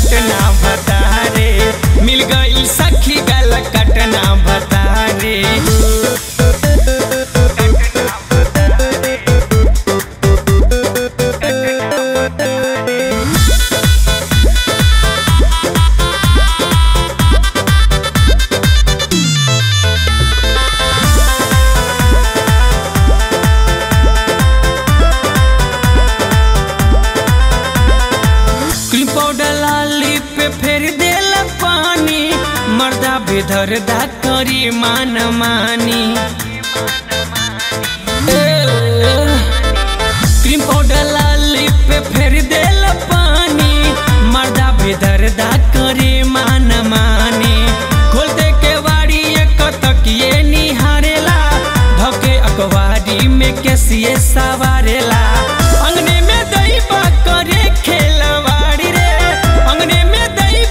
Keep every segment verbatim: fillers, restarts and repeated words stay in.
कटना भतारे, मिल गई सखी गल कटना भतारे। फेर देल पानी मर्दा बेधर दा करी मान मानी। क्रीम पाउडर लाली पे फेर देल पानी मर्दा बेधर दा करी मान मानी। खोल दे के वाड़ी एक तकिए निहारेला, धके अकवारी में कैसिए सवारेला। अंगने में दही बा करे खेलवाड़ी रे, अंगने में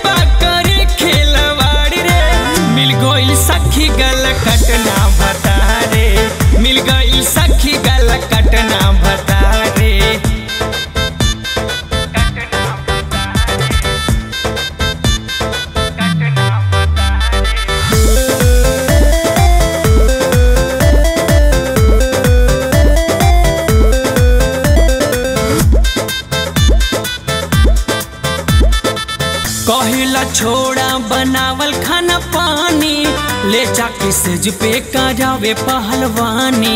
सखी गल कटना भतारे, मिल गई सखी गल कटना भतारे। कहिला छोड़ा बनावल खाना पानी, ले जाके सेज पे करावे पहलवानी।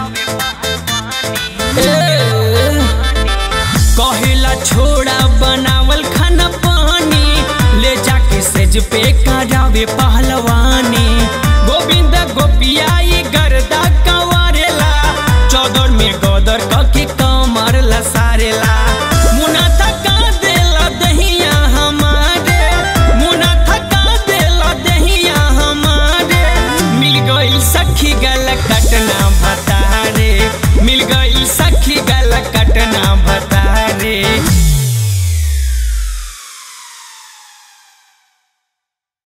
कहिला छोड़ा बनावल खाना पानी, ले जाके सेज पे करावे पहलवानी। गोविंद गोपिया गर्दा कंवारेला, चौदर में गदर ककी